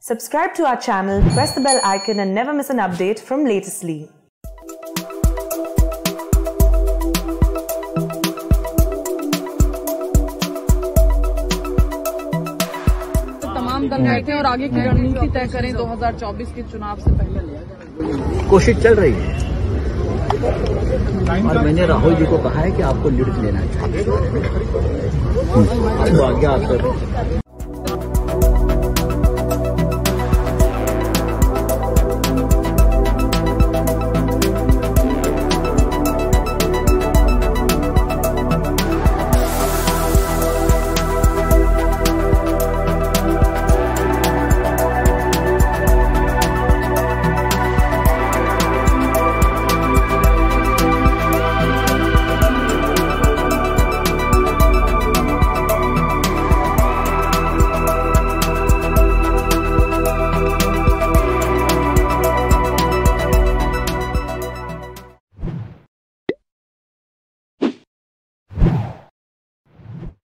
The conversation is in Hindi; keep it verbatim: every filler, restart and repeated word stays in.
Subscribe to our channel, press the bell icon and never miss an update from Latestly. तमाम दल बैठे और आगे की रणनीति तय करें दो हज़ार चौबीस के चुनाव से पहले। कोशिश चल रही है और मैंने राहुल जी को कहा है कि आपको लीड लेना चाहिए। आपको आज्ञा आप